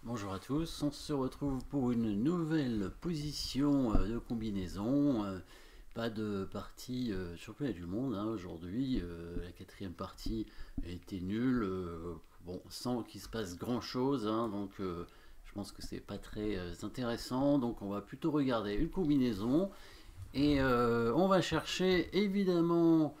Bonjour à tous, on se retrouve pour une nouvelle position de combinaison. Pas de partie championnat du monde aujourd'hui. La quatrième partie était nulle, bon, sans qu'il se passe grand chose, donc je pense que c'est pas très intéressant. Donc on va plutôt regarder une combinaison et on va chercher évidemment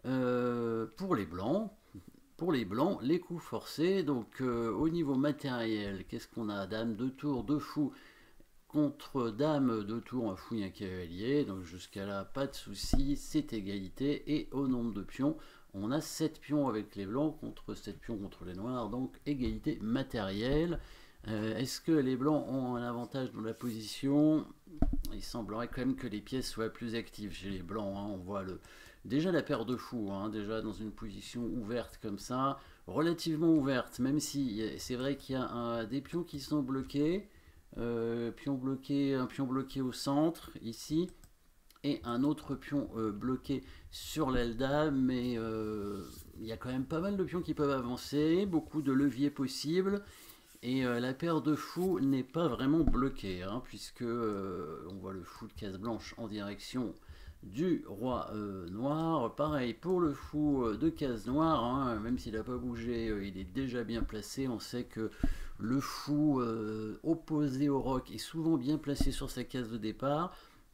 pour les blancs. Pour les blancs, les coups forcés, donc au niveau matériel, qu'est-ce qu'on a? Dame, deux tours, deux fous contre dame, deux tours, un fou et un cavalier. Donc jusqu'à là, pas de souci, c'est égalité. Et au nombre de pions, on a 7 pions avec les blancs contre 7 pions contre les noirs, donc égalité matérielle. Est-ce que les blancs ont un avantage dans la position? Il semblerait quand même que les pièces soient plus actives chez les blancs. On voit déjà la paire de fous, déjà dans une position ouverte comme ça, relativement ouverte, même si c'est vrai qu'il y a des pions qui sont bloqués. Un pion bloqué au centre ici, et un autre pion bloqué sur l'aile dame, mais il y a quand même pas mal de pions qui peuvent avancer, beaucoup de leviers possibles. Et la paire de fous n'est pas vraiment bloquée, puisque on voit le fou de case blanche en direction du roi noir. Pareil pour le fou de case noire, même s'il n'a pas bougé, il est déjà bien placé. On sait que le fou opposé au roc est souvent bien placé sur sa case de départ.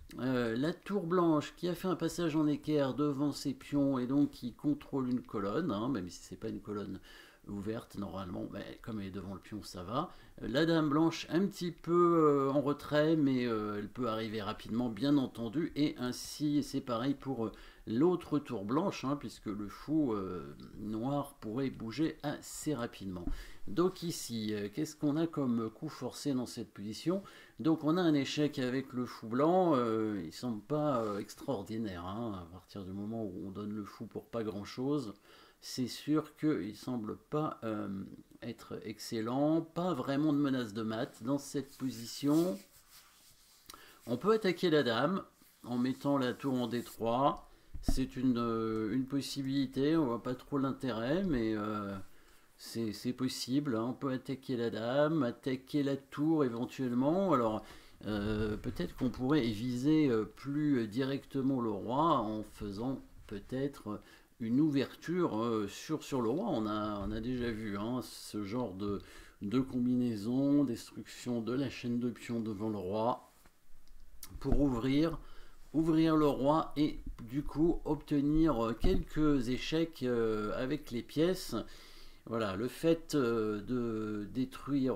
La tour blanche qui a fait un passage en équerre devant ses pions et donc qui contrôle une colonne, même si c'est pas une colonne ouverte normalement, mais comme elle est devant le pion ça va. La dame blanche un petit peu en retrait, mais elle peut arriver rapidement bien entendu, et ainsi c'est pareil pour l'autre tour blanche, puisque le fou noir pourrait bouger assez rapidement. Donc ici, qu'est-ce qu'on a comme coup forcé dans cette position? Donc on a un échec avec le fou blanc, il semble pas extraordinaire, à partir du moment où on donne le fou pour pas grand chose. C'est sûr qu'il ne semble pas être excellent, pas vraiment de menace de mat dans cette position. On peut attaquer la dame en mettant la tour en D3, c'est une possibilité, on voit pas trop l'intérêt, mais c'est possible. On peut attaquer la dame, attaquer la tour éventuellement. Alors peut-être qu'on pourrait viser plus directement le roi en faisant peut-être une ouverture sur le roi. On a déjà vu ce genre de combinaison, destruction de la chaîne de pions devant le roi pour ouvrir le roi et du coup obtenir quelques échecs avec les pièces. Voilà, le fait de détruire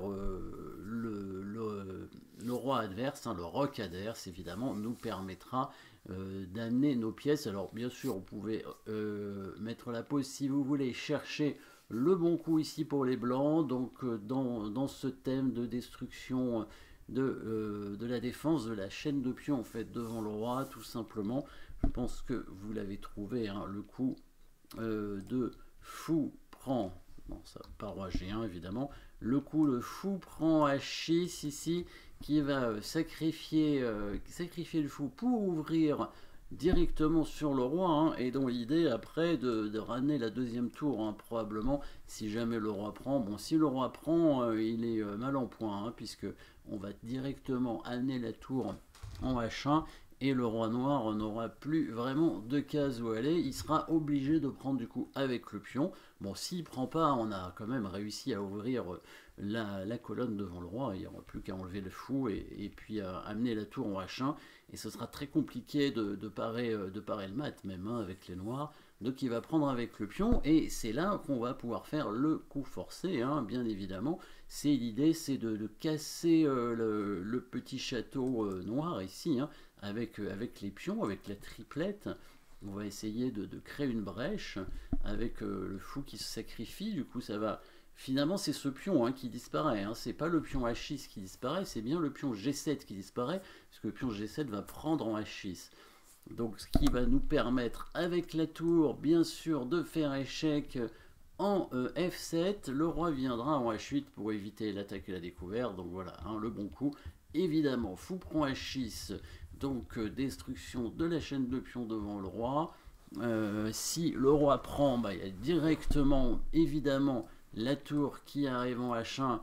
le roi adverse, le roc adverse évidemment, nous permettra d'amener nos pièces. Alors bien sûr, vous pouvez mettre la pause si vous voulez chercher le bon coup ici pour les blancs. Donc dans ce thème de destruction de la défense de la chaîne de pions en fait devant le roi, tout simplement, je pense que vous l'avez trouvé, le coup de fou prend. Bon, ça, pas roi G1 évidemment. Le coup, le fou prend H6 ici, qui va sacrifier le fou pour ouvrir directement sur le roi, et dont l'idée après de ramener la deuxième tour, probablement, si jamais le roi prend. Bon, si le roi prend, il est mal en point, puisque on va directement amener la tour en H1, et le roi noir n'aura plus vraiment de cases où aller. Il sera obligé de prendre du coup avec le pion. Bon, s'il prend pas, on a quand même réussi à ouvrir la colonne devant le roi. Il n'y aura plus qu'à enlever le fou et puis à amener la tour en H1. Et ce sera très compliqué de parer le mat, même avec les noirs. Donc il va prendre avec le pion, et c'est là qu'on va pouvoir faire le coup forcé, bien évidemment. C'est l'idée, c'est de casser le petit château noir ici, avec les pions, avec la triplette. On va essayer de créer une brèche avec le fou qui se sacrifie. Du coup, ça va. Finalement, c'est ce pion qui disparaît. C'est pas le pion H6 qui disparaît, c'est bien le pion G7 qui disparaît, parce que le pion G7 va prendre en H6. Donc, ce qui va nous permettre, avec la tour, bien sûr, de faire échec en F7. Le roi viendra en H8 pour éviter l'attaque et la découverte. Donc voilà, le bon coup. Évidemment, fou prend H6, donc destruction de la chaîne de pions devant le roi. Si le roi prend, il y a directement, évidemment, la tour qui arrive en H1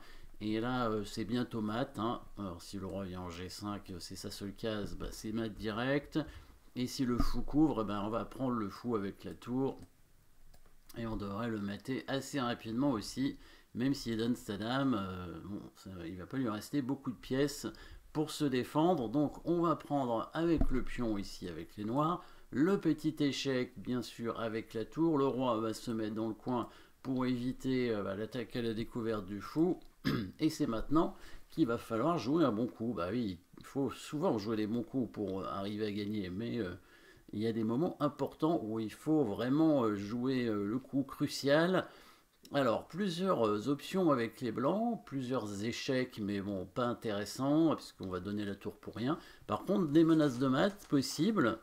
Et là, c'est bientôt mat, hein. Alors, si le roi vient en G5, c'est sa seule case, bah, c'est mat direct. Et si le fou couvre, bah, on va prendre le fou avec la tour. Et on devrait le mater assez rapidement aussi. Même s'il donne sa dame, bon, il ne va pas lui rester beaucoup de pièces pour se défendre. Donc on va prendre avec le pion ici, avec les noirs. Le petit échec, bien sûr, avec la tour. Le roi va se mettre dans le coin pour éviter l'attaque à la découverte du fou. Et c'est maintenant qu'il va falloir jouer un bon coup. Bah oui, il faut souvent jouer les bons coups pour arriver à gagner. Mais il y a des moments importants où il faut vraiment jouer le coup crucial. Alors, plusieurs options avec les blancs, plusieurs échecs, mais bon, pas intéressants, puisqu'on va donner la tour pour rien. Par contre, des menaces de mat possibles.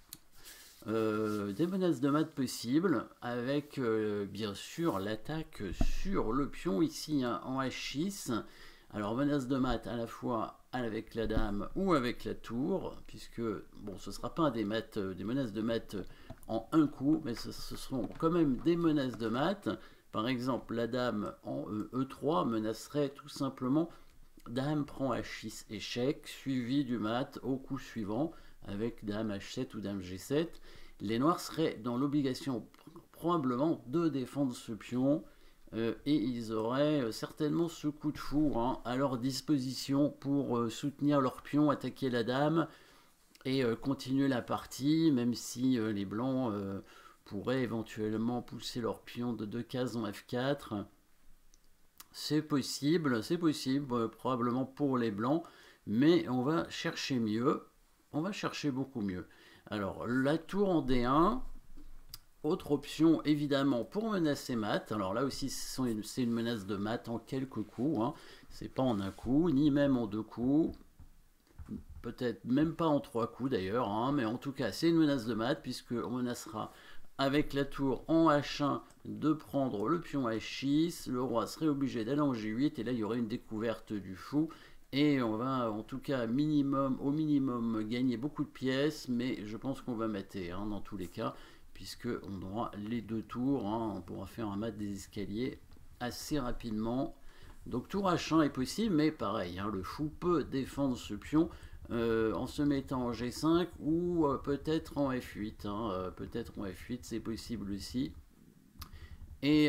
Avec bien sûr l'attaque sur le pion ici hein, en H6. Alors menace de mat à la fois avec la dame ou avec la tour, puisque bon ce ne sera pas des menaces de mat en un coup, mais ce seront quand même des menaces de mat. Par exemple la dame en E3 menacerait tout simplement dame prend H6 échec, suivi du mat au coup suivant avec dame H7 ou dame G7. Les noirs seraient dans l'obligation probablement de défendre ce pion et ils auraient certainement ce coup de fou hein, à leur disposition pour soutenir leur pion, attaquer la dame et continuer la partie, même si les blancs pourraient éventuellement pousser leur pion de 2 cases en F4. C'est possible, probablement pour les blancs, mais on va chercher mieux, on va chercher beaucoup mieux. Alors, la tour en D1, autre option évidemment pour menacer mat. Alors là aussi, c'est une menace de mat en quelques coups, hein. C'est pas en un coup, ni même en deux coups, peut-être même pas en trois coups d'ailleurs, hein, mais en tout cas, c'est une menace de mat, puisqu'on menacera avec la tour en H1 de prendre le pion H6, le roi serait obligé d'aller en G8 et là il y aurait une découverte du fou et on va en tout cas au minimum gagner beaucoup de pièces, mais je pense qu'on va mater hein, dans tous les cas puisque on aura les deux tours, hein, on pourra faire un mat des escaliers assez rapidement. Donc tour H1 est possible, mais pareil, hein, le fou peut défendre ce pion en se mettant en G5 ou peut-être en F8. Hein, peut-être en F8, c'est possible aussi. Et,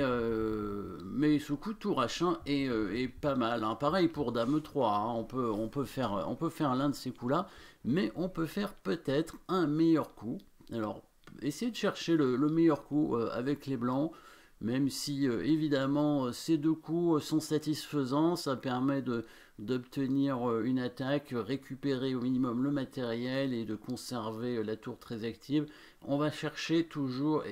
mais ce coup de tour H1 est pas mal. Hein. Pareil pour Dame 3, hein. on peut faire l'un de ces coups-là, mais on peut faire peut-être un meilleur coup. Alors, essayez de chercher le meilleur coup avec les blancs. Même si évidemment ces deux coups sont satisfaisants, ça permet d'obtenir une attaque, récupérer au minimum le matériel et de conserver la tour très active. On va chercher toujours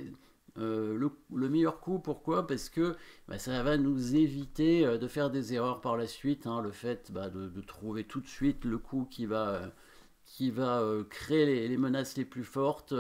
le meilleur coup. Pourquoi? Parce que ça va nous éviter de faire des erreurs par la suite. Hein. Le fait de trouver tout de suite le coup qui va créer les menaces les plus fortes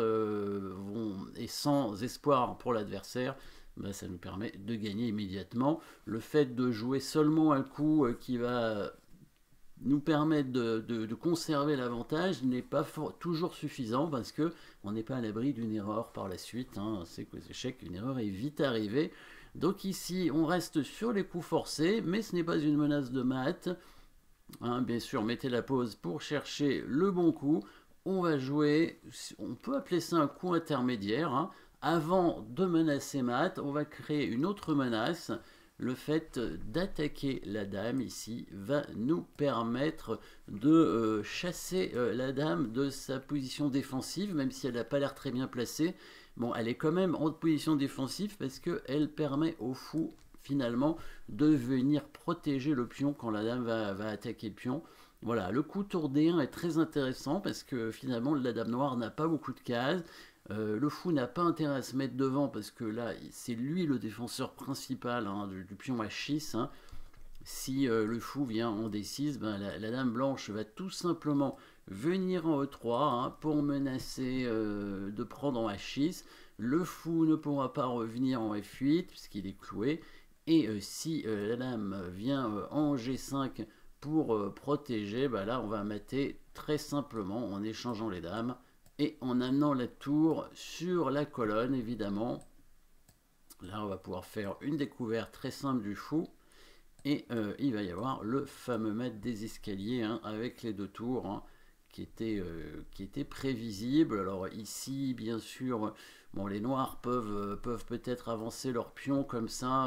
et sans espoir pour l'adversaire. Ça nous permet de gagner immédiatement. Le fait de jouer seulement un coup qui va nous permettre de conserver l'avantage n'est pas toujours suffisant parce qu'on n'est pas à l'abri d'une erreur par la suite. Hein. C'est qu'aux échecs, une erreur est vite arrivée. Donc ici, on reste sur les coups forcés, mais ce n'est pas une menace de mat. Hein, bien sûr, mettez la pause pour chercher le bon coup. On va jouer, on peut appeler ça un coup intermédiaire. Hein. Avant de menacer mat, on va créer une autre menace. Le fait d'attaquer la dame ici va nous permettre de chasser la dame de sa position défensive, même si elle n'a pas l'air très bien placée. Bon, elle est quand même en position défensive parce qu'elle permet au fou finalement de venir protéger le pion quand la dame va attaquer le pion. Voilà, le coup tour D1 est très intéressant parce que finalement la dame noire n'a pas beaucoup de cases. Le fou n'a pas intérêt à se mettre devant parce que là, c'est lui le défenseur principal hein, du pion H6. Hein. Si le fou vient en D6, la dame blanche va tout simplement venir en E3 hein, pour menacer de prendre en H6. Le fou ne pourra pas revenir en F8 puisqu'il est cloué. Et si la dame vient en G5 pour protéger, là on va mater très simplement en échangeant les dames. Et en amenant la tour sur la colonne, évidemment. Là, on va pouvoir faire une découverte très simple du fou. Et il va y avoir le fameux mat des escaliers, hein, avec les deux tours, hein, qui était prévisible. Alors ici, bien sûr, bon, les noirs peuvent peut-être avancer leur pion comme ça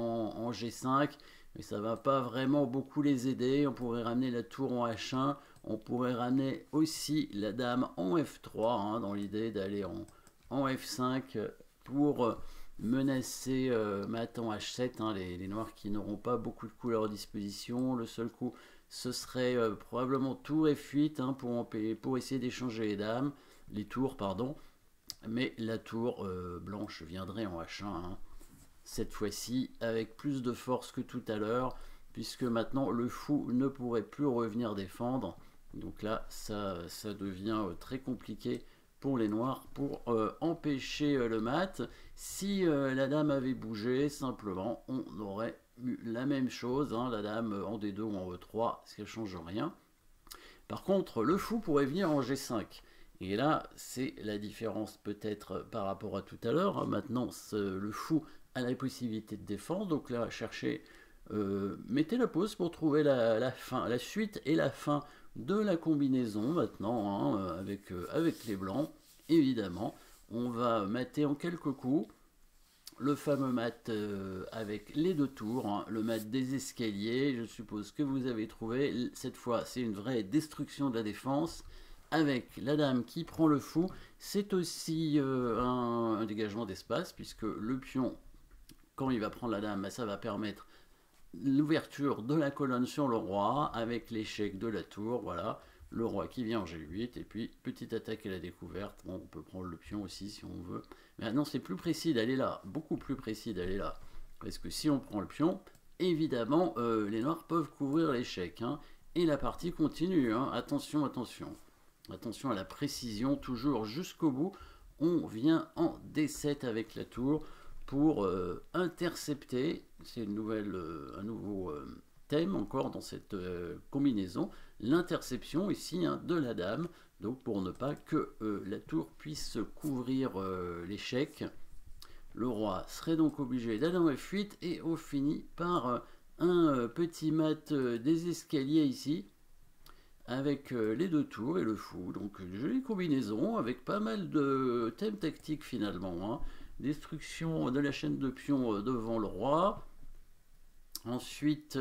en G5, mais ça va pas vraiment beaucoup les aider. On pourrait ramener la tour en H1, on pourrait ramener aussi la dame en F3, hein, dans l'idée d'aller en F5 pour menacer mat en H7, hein, les noirs qui n'auront pas beaucoup de couleurs à disposition. Le seul coup, ce serait probablement tour F8, hein, pour essayer d'échanger les tours, pardon. Mais la tour blanche viendrait en H1, hein, cette fois-ci avec plus de force que tout à l'heure, puisque maintenant le fou ne pourrait plus revenir défendre. Donc là, ça devient très compliqué pour les noirs pour empêcher le mat. Si la dame avait bougé, simplement, on aurait eu la même chose, hein, la dame en D2 ou en E3, ce qui ne change rien. Par contre, le fou pourrait venir en G5. Et là, c'est la différence peut-être par rapport à tout à l'heure. Maintenant, le fou a la possibilité de défendre. Donc là, cherchez, mettez la pause pour trouver la fin, la suite et la fin de la combinaison maintenant, hein, avec les blancs. Évidemment, on va mater en quelques coups le fameux mat avec les deux tours, hein, le mat des escaliers. Je suppose que vous avez trouvé. Cette fois, c'est une vraie destruction de la défense avec la dame qui prend le fou. C'est aussi un dégagement d'espace, puisque le pion, quand il va prendre la dame, ça va permettre l'ouverture de la colonne sur le roi avec l'échec de la tour. Voilà, le roi qui vient en G8, et puis petite attaque à la découverte. Bon, on peut prendre le pion aussi si on veut. Mais maintenant, c'est plus précis d'aller là, beaucoup plus précis d'aller là. Parce que si on prend le pion, évidemment, les noirs peuvent couvrir l'échec, hein, et la partie continue, hein. Attention, attention. Attention à la précision, toujours jusqu'au bout. On vient en D7 avec la tour pour intercepter. C'est un nouveau thème encore dans cette combinaison. L'interception ici, hein, de la dame. Donc pour ne pas que la tour puisse couvrir l'échec. Le roi serait donc obligé d'aller en F8 et on finit par un petit mat des escaliers ici, avec les deux tours et le fou. Donc une jolie combinaison avec pas mal de thèmes tactiques finalement, hein. Destruction de la chaîne de pions devant le roi. Ensuite,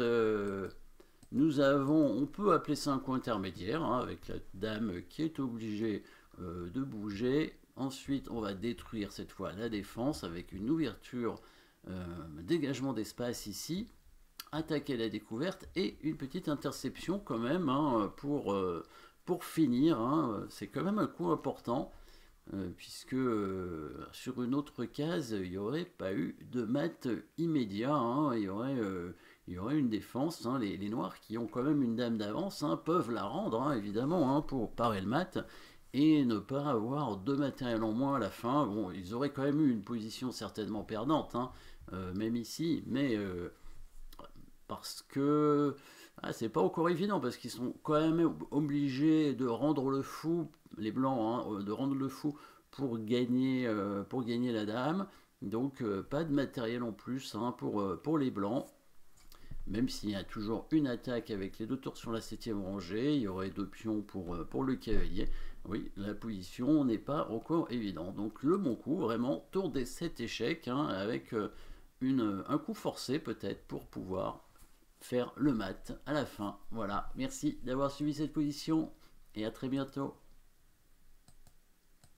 on peut appeler ça un coup intermédiaire, hein, avec la dame qui est obligée de bouger. Ensuite, on va détruire cette fois la défense avec une ouverture, dégagement d'espace ici, attaquer la découverte et une petite interception quand même, hein, pour finir, hein. C'est quand même un coup important, puisque sur une autre case, il n'y aurait pas eu de mat immédiat, hein. Il y aurait une défense, hein. Les noirs qui ont quand même une dame d'avance, hein, peuvent la rendre, hein, évidemment, hein, pour parer le mat et ne pas avoir de matériel en moins à la fin. Bon, ils auraient quand même eu une position certainement perdante, hein, même ici, mais parce que c'est pas encore évident, parce qu'ils sont quand même obligés de rendre le fou, les blancs, hein, de rendre le fou pour gagner la dame. Donc pas de matériel en plus, hein, pour les blancs. Même s'il y a toujours une attaque avec les deux tours sur la 7ème rangée, il y aurait deux pions pour le cavalier. Oui, la position n'est pas encore évidente. Donc le bon coup, vraiment, tour des 7 échecs, hein, avec un coup forcé peut-être pour pouvoir faire le mat à la fin. Voilà, merci d'avoir suivi cette position et à très bientôt.